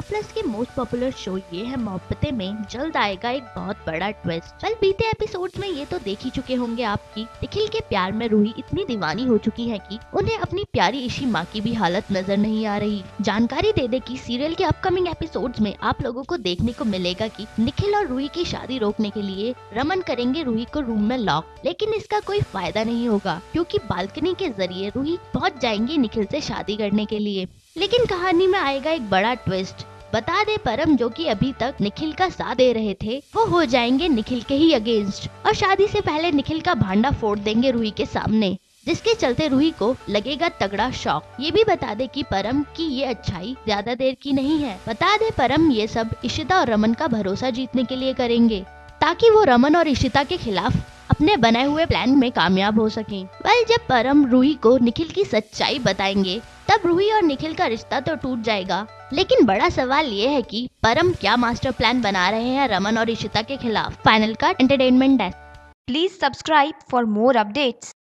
Plus के most popular show ये है मोहब्बतें में जल्द आएगा एक बहुत बड़ा ट्विस्ट। कल बीते एपिसोड्स में ये तो देख ही चुके होंगे आप कि निखिल के प्यार में रूही इतनी दीवानी हो चुकी है कि उन्हें अपनी प्यारी इशी माँ की भी हालत नजर नहीं आ रही। जानकारी दे दे कि सीरियल के अपकमिंग एपिसोड्स में आप लोगों को देखने को मिलेगा कि निखिल और रूही की शादी रोकने के लिए रमन करेंगे रूही को रूम में लॉक, लेकिन इसका कोई फायदा नहीं होगा क्योंकि बालकनी के जरिए रूही पहुंच जाएंगी निखिल से शादी करने के लिए। लेकिन कहानी में आएगा एक बड़ा ट्विस्ट। बता दे परम जो कि अभी तक निखिल का साथ दे रहे थे वो हो जाएंगे निखिल के ही अगेंस्ट और शादी से पहले निखिल का भांडा फोड़ देंगे रूही के सामने, जिसके चलते रूही को लगेगा तगड़ा शॉक। ये भी बता दे कि परम की ये अच्छाई ज्यादा देर की नहीं है। बता दे परम ये सब इशिता और रमन का भरोसा जीतने के लिए करेंगे ताकि वो रमन और इशिता के खिलाफ अपने बनाए हुए प्लान में कामयाब हो सकें। जब परम रूही को निखिल की सच्चाई बताएंगे तब रूही और निखिल का रिश्ता तो टूट जाएगा, लेकिन बड़ा सवाल ये है कि परम क्या मास्टर प्लान बना रहे हैं रमन और इशिता के खिलाफ। Final cut entertainment desk. Please subscribe for more updates.